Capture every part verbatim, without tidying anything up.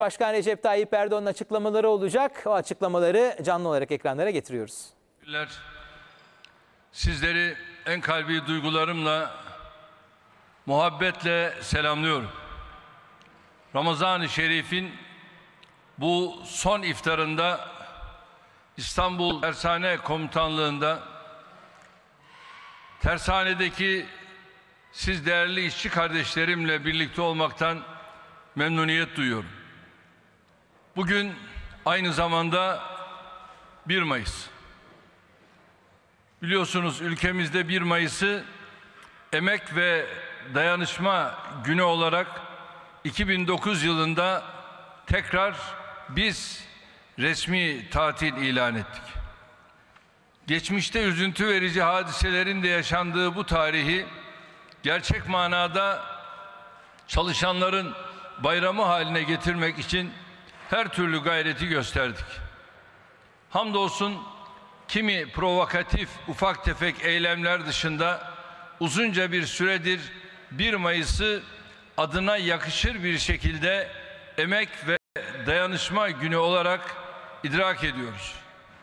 Başkan Recep Tayyip Erdoğan'ın açıklamaları olacak. O açıklamaları canlı olarak ekranlara getiriyoruz. Sizleri en kalbi duygularımla, muhabbetle selamlıyorum. Ramazan-ı Şerif'in bu son iftarında İstanbul Tersane Komutanlığı'nda tersanedeki siz değerli işçi kardeşlerimle birlikte olmaktan memnuniyet duyuyorum. Bugün aynı zamanda bir Mayıs. Biliyorsunuz ülkemizde bir Mayıs'ı Emek ve Dayanışma Günü olarak iki bin dokuz yılında tekrar biz resmi tatil ilan ettik. Geçmişte üzüntü verici hadiselerin de yaşandığı bu tarihi gerçek manada çalışanların bayramı haline getirmek için her türlü gayreti gösterdik. Hamdolsun kimi provokatif ufak tefek eylemler dışında uzunca bir süredir bir Mayıs'ı adına yakışır bir şekilde Emek ve Dayanışma Günü olarak idrak ediyoruz.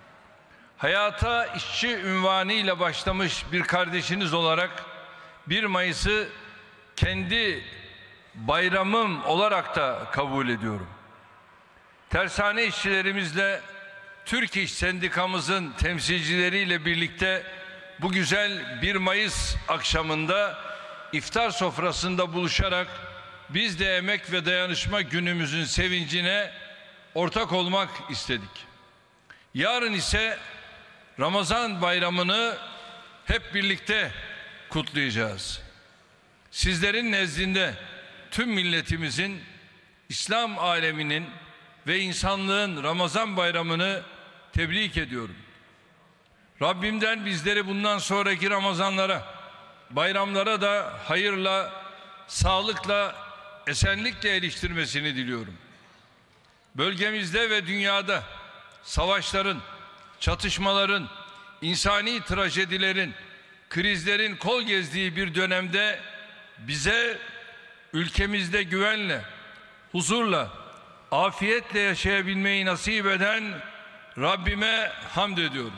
Hayata işçi ünvanıyla başlamış bir kardeşiniz olarak bir Mayıs'ı kendi bayramım olarak da kabul ediyorum. Tersane işçilerimizle Türk İş Sendikamızın temsilcileriyle birlikte bu güzel bir Mayıs akşamında iftar sofrasında buluşarak biz de Emek ve Dayanışma Günümüzün sevincine ortak olmak istedik. Yarın ise Ramazan Bayramı'nı hep birlikte kutlayacağız. Sizlerin nezdinde tüm milletimizin, İslam aleminin ve insanlığın Ramazan Bayramı'nı tebrik ediyorum. Rabbimden bizleri bundan sonraki Ramazanlara, bayramlara da hayırla, sağlıkla, esenlikle eriştirmesini diliyorum. Bölgemizde ve dünyada savaşların, çatışmaların, insani trajedilerin, krizlerin kol gezdiği bir dönemde bize ülkemizde güvenle, huzurla, afiyetle yaşayabilmeyi nasip eden Rabbime hamd ediyorum.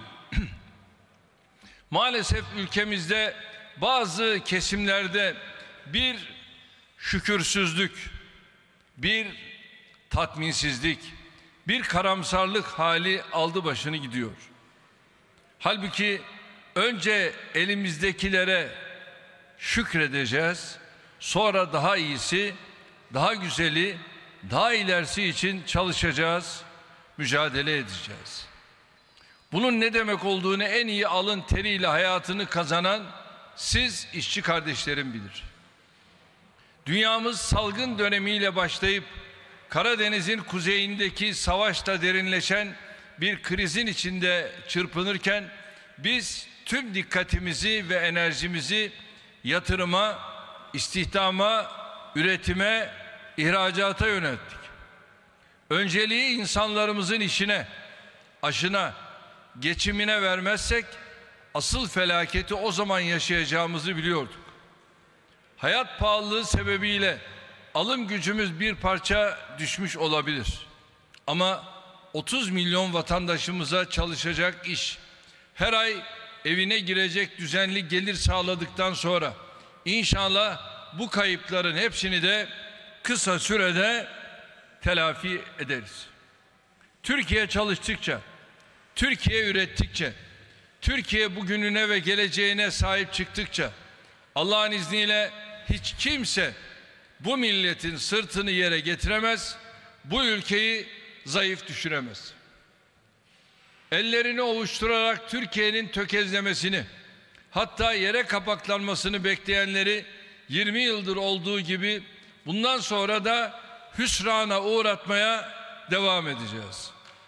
Maalesef ülkemizde bazı kesimlerde bir şükürsüzlük, bir tatminsizlik, bir karamsarlık hali aldı başını gidiyor. Halbuki önce elimizdekilere şükredeceğiz, sonra daha iyisi, daha güzeli, daha ilerisi için çalışacağız, mücadele edeceğiz. Bunun ne demek olduğunu en iyi alın teriyle hayatını kazanan siz işçi kardeşlerim bilir. Dünyamız salgın dönemiyle başlayıp Karadeniz'in kuzeyindeki savaşla derinleşen bir krizin içinde çırpınırken biz tüm dikkatimizi ve enerjimizi yatırıma, istihdama, üretime, ihracata yönelttik. Önceliği insanlarımızın işine, aşına, geçimine vermezsek asıl felaketi o zaman yaşayacağımızı biliyorduk. Hayat pahalılığı sebebiyle alım gücümüz bir parça düşmüş olabilir. Ama otuz milyon vatandaşımıza çalışacak iş, her ay evine girecek düzenli gelir sağladıktan sonra inşallah bu kayıpların hepsini de kısa sürede telafi ederiz. Türkiye çalıştıkça, Türkiye ürettikçe, Türkiye bugününe ve geleceğine sahip çıktıkça Allah'ın izniyle hiç kimse bu milletin sırtını yere getiremez, bu ülkeyi zayıf düşüremez. Ellerini ovuşturarak Türkiye'nin tökezlemesini, hatta yere kapaklanmasını bekleyenleri yirmi yıldır olduğu gibi bundan sonra da hüsrana uğratmaya devam edeceğiz.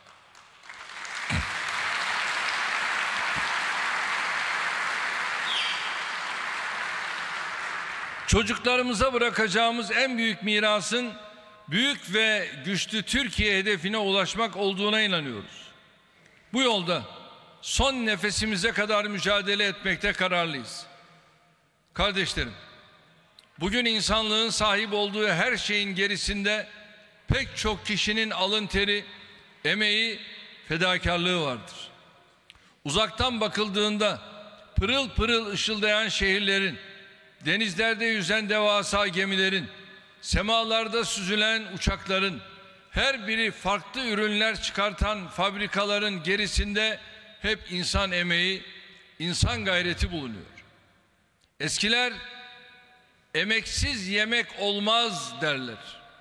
Çocuklarımıza bırakacağımız en büyük mirasın büyük ve güçlü Türkiye hedefine ulaşmak olduğuna inanıyoruz. Bu yolda son nefesimize kadar mücadele etmekte kararlıyız. Kardeşlerim, bugün insanlığın sahip olduğu her şeyin gerisinde pek çok kişinin alın teri, emeği, fedakarlığı vardır. Uzaktan bakıldığında pırıl pırıl ışıldayan şehirlerin, denizlerde yüzen devasa gemilerin, semalarda süzülen uçakların, her biri farklı ürünler çıkartan fabrikaların gerisinde hep insan emeği, insan gayreti bulunuyor. Eskiler emeksiz yemek olmaz derler.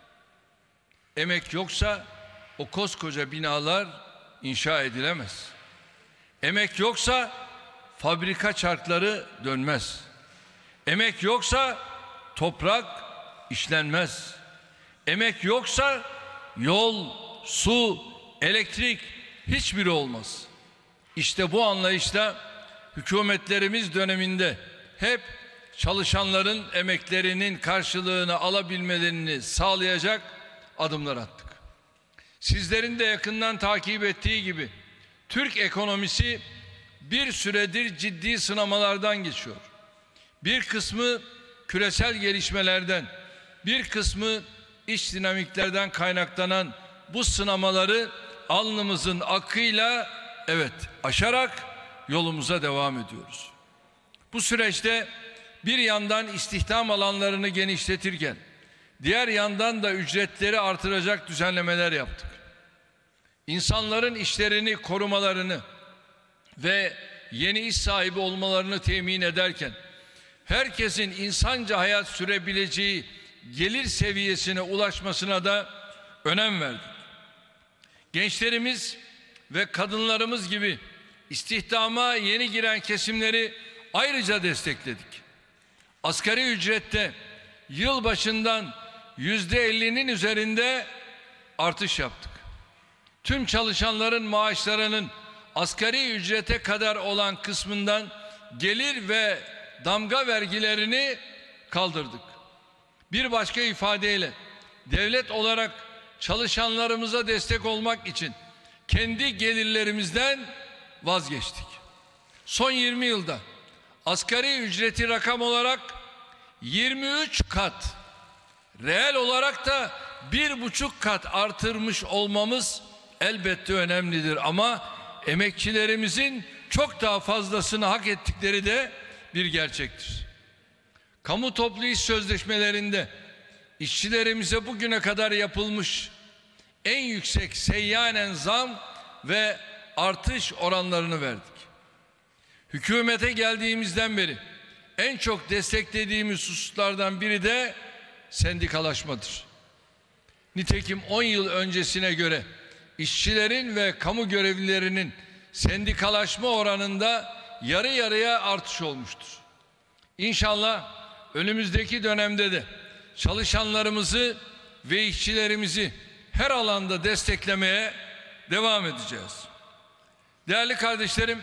Emek yoksa o koskoca binalar inşa edilemez. Emek yoksa fabrika çarkları dönmez. Emek yoksa toprak işlenmez. Emek yoksa yol, su, elektrik hiçbiri olmaz. İşte bu anlayışla hükümetlerimiz döneminde hep çalışanların emeklerinin karşılığını alabilmelerini sağlayacak adımlar attık. Sizlerin de yakından takip ettiği gibi Türk ekonomisi bir süredir ciddi sınamalardan geçiyor. Bir kısmı küresel gelişmelerden, bir kısmı iç dinamiklerden kaynaklanan bu sınamaları alnımızın akıyla evet aşarak yolumuza devam ediyoruz. Bu süreçte bir yandan istihdam alanlarını genişletirken diğer yandan da ücretleri artıracak düzenlemeler yaptık. İnsanların işlerini korumalarını ve yeni iş sahibi olmalarını temin ederken herkesin insanca hayat sürebileceği gelir seviyesine ulaşmasına da önem verdik. Gençlerimiz ve kadınlarımız gibi istihdama yeni giren kesimleri ayrıca destekledik. Asgari ücrette yıl başından yüzde ellinin üzerinde artış yaptık. Tüm çalışanların maaşlarının asgari ücrete kadar olan kısmından gelir ve damga vergilerini kaldırdık. Bir başka ifadeyle devlet olarak çalışanlarımıza destek olmak için kendi gelirlerimizden vazgeçtik. Son yirmi yılda asgari ücreti rakam olarak yirmi üç kat, reel olarak da bir buçuk kat artırmış olmamız elbette önemlidir ama emekçilerimizin çok daha fazlasını hak ettikleri de bir gerçektir. Kamu toplu iş sözleşmelerinde işçilerimize bugüne kadar yapılmış en yüksek seyyanen zam ve artış oranlarını verdik. Hükümete geldiğimizden beri en çok desteklediğimiz hususlardan biri de sendikalaşmadır. Nitekim on yıl öncesine göre işçilerin ve kamu görevlilerinin sendikalaşma oranında yarı yarıya artış olmuştur. İnşallah önümüzdeki dönemde de çalışanlarımızı ve işçilerimizi her alanda desteklemeye devam edeceğiz. Değerli kardeşlerim,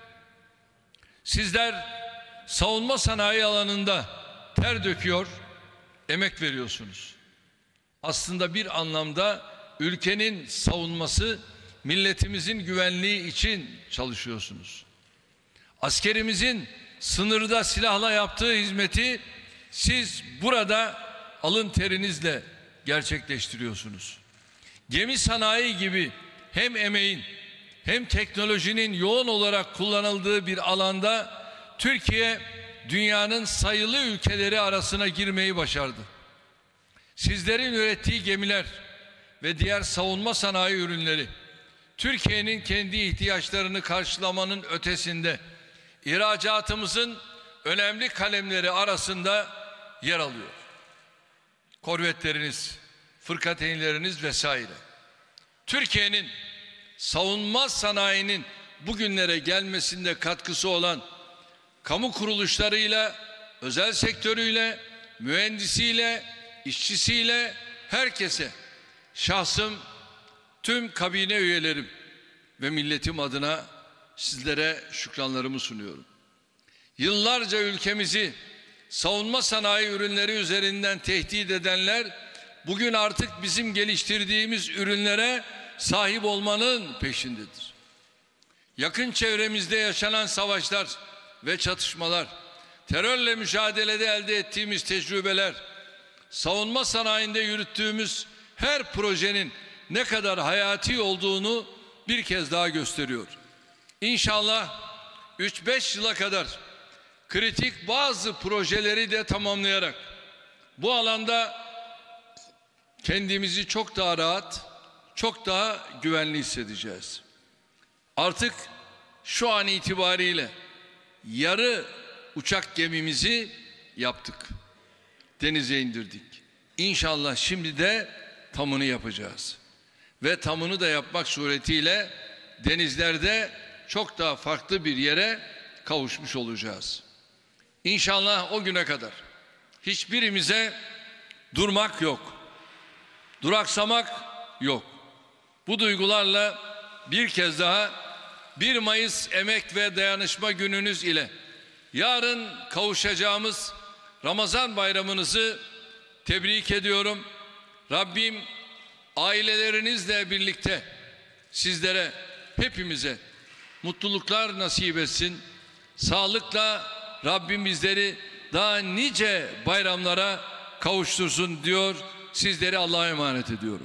sizler savunma sanayi alanında ter döküyor, emek veriyorsunuz. Aslında bir anlamda ülkenin savunması, milletimizin güvenliği için çalışıyorsunuz. Askerimizin sınırda silahla yaptığı hizmeti siz burada alın terinizle gerçekleştiriyorsunuz. Gemi sanayi gibi hem emeğin hem teknolojinin yoğun olarak kullanıldığı bir alanda Türkiye dünyanın sayılı ülkeleri arasına girmeyi başardı. Sizlerin ürettiği gemiler ve diğer savunma sanayi ürünleri Türkiye'nin kendi ihtiyaçlarını karşılamanın ötesinde ihracatımızın önemli kalemleri arasında yer alıyor. Korvetleriniz, fırkateynleriniz vesaire. Türkiye'nin savunma sanayinin bugünlere gelmesinde katkısı olan kamu kuruluşlarıyla, özel sektörüyle, mühendisiyle, işçisiyle herkese, şahsım, tüm kabine üyelerim ve milletim adına sizlere şükranlarımı sunuyorum. Yıllarca ülkemizi savunma sanayi ürünleri üzerinden tehdit edenler bugün artık bizim geliştirdiğimiz ürünlere sahip olmanın peşindedir. Yakın çevremizde yaşanan savaşlar ve çatışmalar, terörle mücadelede elde ettiğimiz tecrübeler, savunma sanayinde yürüttüğümüz her projenin ne kadar hayati olduğunu bir kez daha gösteriyor. İnşallah üç beş yıla kadar kritik bazı projeleri de tamamlayarak bu alanda kendimizi çok daha rahat, çok daha güvenli hissedeceğiz. Artık şu an itibariyle yarı uçak gemimizi yaptık. Denize indirdik. İnşallah şimdi de tamını yapacağız. Ve tamını da yapmak suretiyle denizlerde çok daha farklı bir yere kavuşmuş olacağız. İnşallah o güne kadar hiçbirimize durmak yok. Duraksamak yok. Bu duygularla bir kez daha bir Mayıs Emek ve Dayanışma Gününüz ile yarın kavuşacağımız Ramazan bayramınızı tebrik ediyorum. Rabbim ailelerinizle birlikte sizlere, hepimize mutluluklar nasip etsin. Sağlıkla Rabbim bizleri daha nice bayramlara kavuştursun diyor. Sizleri Allah'a emanet ediyorum.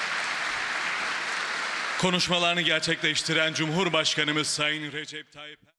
Konuşmalarını gerçekleştiren Cumhurbaşkanımız Sayın Recep Tayyip